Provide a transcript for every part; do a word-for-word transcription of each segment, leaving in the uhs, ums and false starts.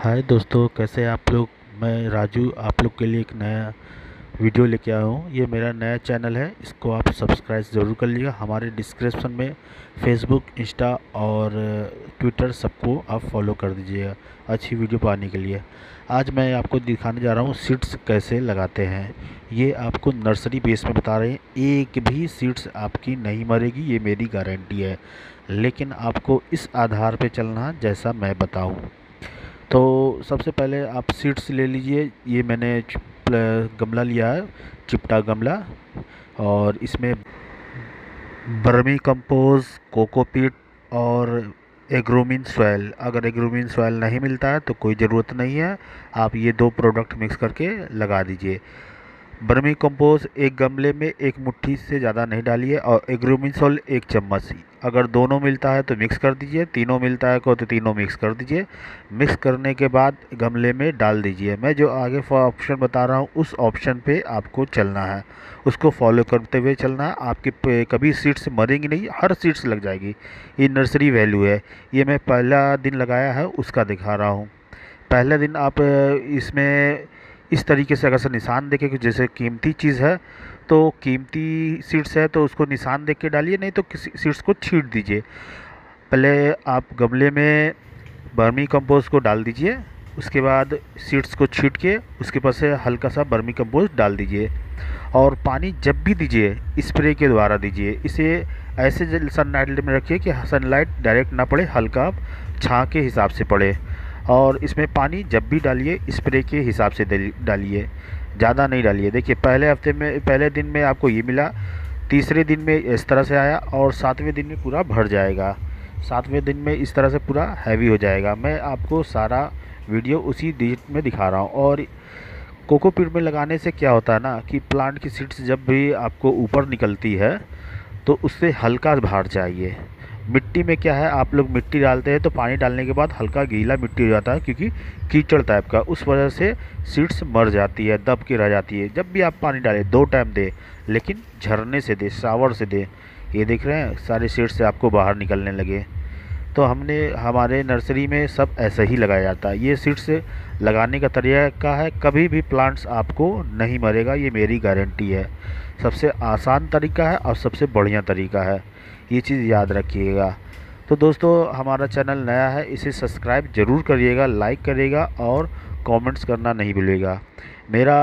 हाय दोस्तों, कैसे हैं आप लोग। मैं राजू आप लोग के लिए एक नया वीडियो लेके आया हूँ। ये मेरा नया चैनल है, इसको आप सब्सक्राइब ज़रूर कर लीजिएगा। हमारे डिस्क्रिप्शन में फेसबुक, इंस्टा और ट्विटर सबको आप फॉलो कर दीजिएगा अच्छी वीडियो पाने के लिए। आज मैं आपको दिखाने जा रहा हूँ सीड्स कैसे लगाते हैं। ये आपको नर्सरी बेस में बता रहे हैं, एक भी सीड्स आपकी नहीं मरेगी, ये मेरी गारंटी है। लेकिन आपको इस आधार पे चलना जैसा मैं बताऊँ। तो सबसे पहले आप सीड्स ले लीजिए। ये मैंने चिप- गमला लिया है, चिपटा गमला, और इसमें बर्मी कंपोज, कोकोपीट और एग्रोमिन सॉइल। अगर एग्रोमिन सॉइल नहीं मिलता है तो कोई ज़रूरत नहीं है, आप ये दो प्रोडक्ट मिक्स करके लगा दीजिए। बर्मी कंपोज एक गमले में एक मुट्ठी से ज़्यादा नहीं डालिए, और एग्रोमिन सॉइल एक चम्मच। अगर दोनों मिलता है तो मिक्स कर दीजिए, तीनों मिलता है को तो तीनों मिक्स कर दीजिए। मिक्स करने के बाद गमले में डाल दीजिए। मैं जो आगे ऑप्शन बता रहा हूँ उस ऑप्शन पे आपको चलना है, उसको फॉलो करते हुए चलना है। आपके पे कभी सीड्स मरेंगी नहीं, हर सीड्स लग जाएगी। ये नर्सरी वैल्यू है। ये मैं पहला दिन लगाया है उसका दिखा रहा हूँ। पहले दिन आप इसमें इस तरीके से अगर से निशान देखें कि जैसे कीमती चीज़ है तो कीमती सीड्स है तो उसको निशान देख के डालिए, नहीं तो किसी सीड्स को छीट दीजिए। पहले आप गमले में बर्मी कंपोस्ट को डाल दीजिए, उसके बाद सीड्स को छीट के उसके पास से हल्का सा बर्मी कंपोस्ट डाल दीजिए। और पानी जब भी दीजिए स्प्रे के द्वारा दीजिए। इसे ऐसे सनलाइट में रखिए कि सनलाइट डायरेक्ट ना पड़े, हल्का छाँ के हिसाब से पड़े। और इसमें पानी जब भी डालिए स्प्रे के हिसाब से डालिए, ज़्यादा नहीं डालिए। देखिए पहले हफ्ते में, पहले दिन में आपको ये मिला, तीसरे दिन में इस तरह से आया, और सातवें दिन में पूरा भर जाएगा। सातवें दिन में इस तरह से पूरा हैवी हो जाएगा। मैं आपको सारा वीडियो उसी डेट में दिखा रहा हूँ। और कोकोपीट में लगाने से क्या होता है ना कि प्लांट की सीड्स जब भी आपको ऊपर निकलती है तो उससे हल्का भार चाहिए। मिट्टी में क्या है, आप लोग मिट्टी डालते हैं तो पानी डालने के बाद हल्का गीला मिट्टी हो जाता है, क्योंकि कीचड़ टाइप का, उस वजह से सीड्स मर जाती है, दब के रह जाती है। जब भी आप पानी डालें दो टाइम दे, लेकिन झरने से दे, शावर से दे। ये देख रहे हैं सारे सीड्स से आपको बाहर निकलने लगे। तो हमने हमारे नर्सरी में सब ऐसे ही लगाया जाता है। ये सीड्स लगाने का तरीका है, कभी भी प्लांट्स आपको नहीं मरेगा, ये मेरी गारंटी है। सबसे आसान तरीका है और सबसे बढ़िया तरीका है, ये चीज़ याद रखिएगा। तो दोस्तों हमारा चैनल नया है, इसे सब्सक्राइब ज़रूर करिएगा, लाइक करिएगा और कमेंट्स करना नहीं भूलिएगा। मेरा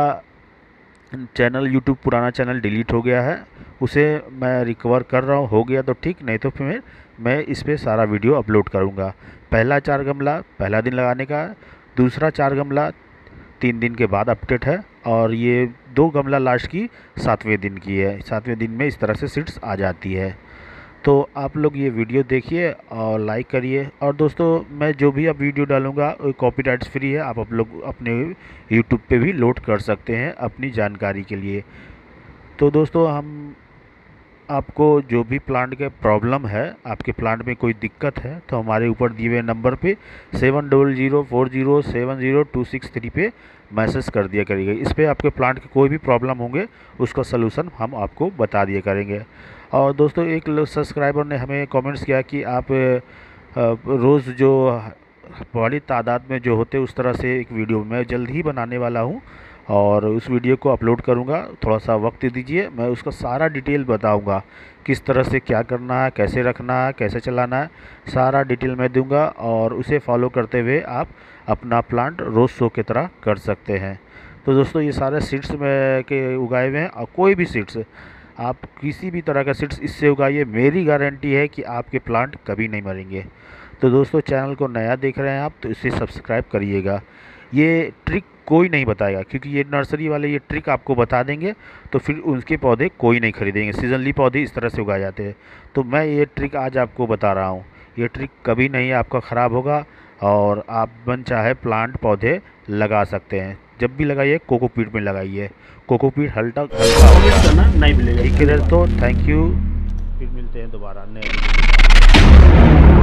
चैनल यूट्यूब पुराना चैनल डिलीट हो गया है, उसे मैं रिकवर कर रहा हूँ। हो गया तो ठीक, नहीं तो फिर मैं इस पर सारा वीडियो अपलोड करूँगा। पहला चार गमला पहला दिन लगाने का, दूसरा चार गमला तीन दिन के बाद अपडेट है, और ये दो गमला लास्ट की सातवें दिन की है। सातवें दिन में इस तरह से सीड्स आ जाती है। तो आप लोग ये वीडियो देखिए और लाइक करिए। और दोस्तों मैं जो भी अब वीडियो डालूँगा कॉपीराइट्स फ्री है, आप आप लोग अपने यूट्यूब पे भी लोड कर सकते हैं अपनी जानकारी के लिए। तो दोस्तों हम आपको जो भी प्लांट के प्रॉब्लम है, आपके प्लांट में कोई दिक्कत है, तो हमारे ऊपर दिए हुए नंबर पे seven double zero four zero seven zero two six three पे मैसेज कर दिया करिएगा। इस पर आपके प्लांट के कोई भी प्रॉब्लम होंगे उसका सलूशन हम आपको बता दिया करेंगे। और दोस्तों एक सब्सक्राइबर ने हमें कमेंट्स किया कि आप रोज़ जो बड़ी तादाद में जो होते उस तरह से एक वीडियो मैं जल्द ही बनाने वाला हूँ, और उस वीडियो को अपलोड करूँगा। थोड़ा सा वक्त दीजिए, मैं उसका सारा डिटेल बताऊँगा, किस तरह से क्या करना है, कैसे रखना है, कैसे चलाना है, सारा डिटेल मैं दूँगा। और उसे फॉलो करते हुए आप अपना प्लांट रोज़ शो की तरह कर सकते हैं। तो दोस्तों ये सारे सीड्स में के उगाए हुए हैं, और कोई भी सीड्स आप किसी भी तरह का सीड्स इससे उगाइए, मेरी गारंटी है कि आपके प्लांट कभी नहीं मरेंगे। तो दोस्तों चैनल को नया देख रहे हैं आप तो इसे सब्सक्राइब करिएगा। ये ट्रिक कोई नहीं बताएगा, क्योंकि ये नर्सरी वाले ये ट्रिक आपको बता देंगे तो फिर उनके पौधे कोई नहीं खरीदेंगे। सीजनली पौधे इस तरह से उगाए जाते हैं, तो मैं ये ट्रिक आज आपको बता रहा हूँ। ये ट्रिक कभी नहीं आपका ख़राब होगा, और आप मन चाहे प्लांट पौधे लगा सकते हैं। जब भी लगाइए कोकोपीट में लगाइए, कोकोपीट हल्का हल्का होगा, नहीं मिलेगा। ठीक है, तो थैंक यू, फिर मिलते हैं दोबारा नए।